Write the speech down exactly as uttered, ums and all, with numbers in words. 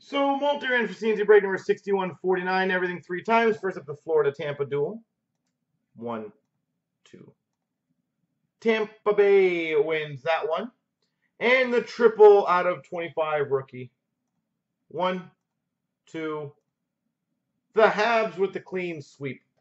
So, multi random for C and C break number sixty-one forty-nine. Everything three times. First up, the Florida-Tampa duel. One, two. Tampa Bay wins that one. And the triple out of twenty-five rookie. One, two. The Habs with the clean sweep.